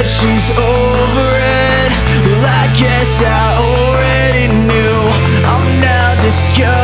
that she's over it. Well, I guess I already knew. I'm now discovered